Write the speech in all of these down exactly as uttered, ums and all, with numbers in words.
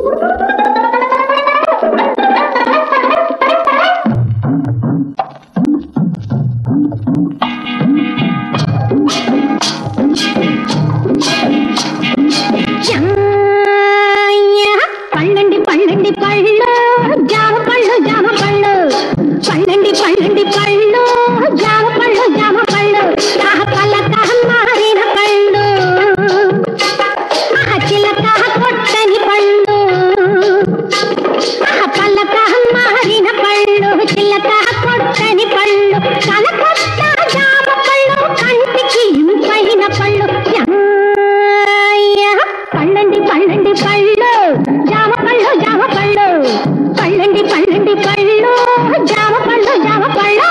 పళ్ళండి పళ్ళండి పళ్ళు జామ పళ్ళు జామ పళ్ళు పళ్ళండి పళ్ళండి పళ్ళు జామ పళ్ళు జామ పళ్ళు కాహ పలక మారిన పళ్ళు ఆహ చిలక కొట్టని పళ్ళు ఆహ పలక మారిన పళ్ళు చిలక కొట్టని పళ్ళు కలకొత్త జామ పళ్ళు కంటికి ఇంపైన పళ్ళు పళ్ళండి పళ్ళండి పళ్ళు జామ పళ్ళు జామ పళ్ళు పళ్ళండి పళ్ళండి పళ్ళు జామ పళ్ళు జామ పళ్ళు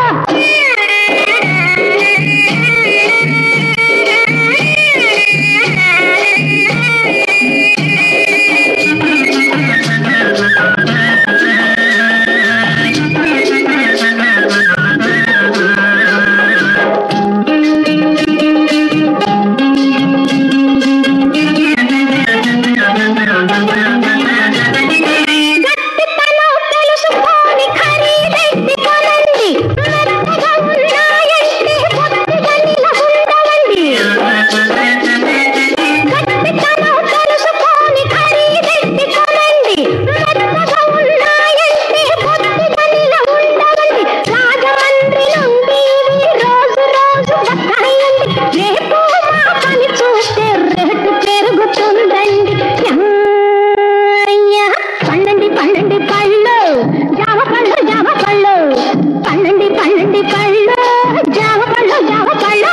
పళ్ళండి పళ్ళు జామ పళ్ళు జామ పళ్ళు పళ్ళండి పళ్ళండి పళ్ళు జామ పళ్ళు జామ పళ్ళు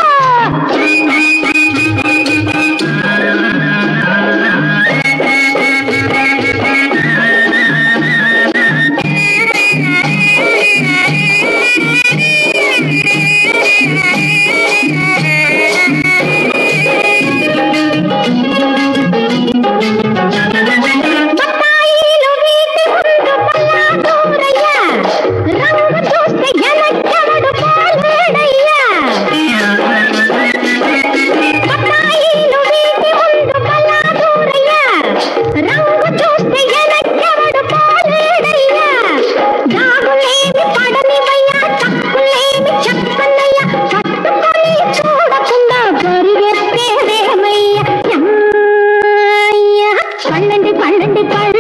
పళ్ళండి పళ్ళండి పళ్ళు